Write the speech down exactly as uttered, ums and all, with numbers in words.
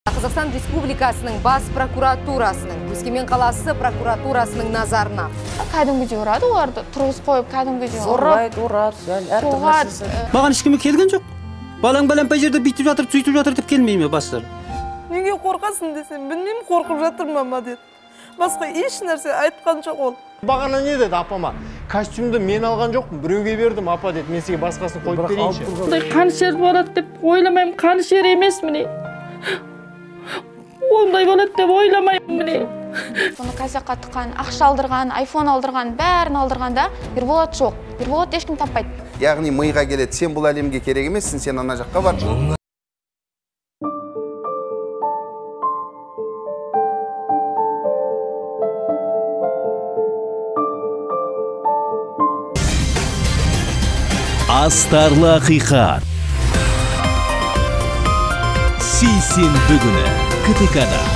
Қазақстан Республикасының бас прокуратурасының, Өскемен қаласы прокуратурасының назарына. Кәдімгідей ұрады оларды, тұрғыз қойып кәдімгідей ұрып, ұрады, соғады. Маған ешкімге келген жоқ. Балаң бәлемпай жерде бүйтіп жатыр, сөйтіп жатыр деп келмей ме бастар? Неге қорқасың десем, білмеймін, қорқып жатыр мама деді. Басқа еш нәрсе айтқан жоқ ол. Бағана не деді апама? Костюмді мен алған жоқпын, біреуге бердім апа деді. Мен сізге басқасын қойып берейінші. Ондай қаншер болады деп ойламаймын, қаншер емес міне. Ондай болады деп ойламаймын міне. Соны казаққа тыққан, ақша алдырған, айфон алдырған, бәрін алдырғанда Ерболат жоқ. Ерболат ешкім таппайды. Яғни миға келеді, сен бұл әлемге керек емессің, сен ана жаққа бар. Астарлы ақиқат. Сейсенбі күні КТК-да.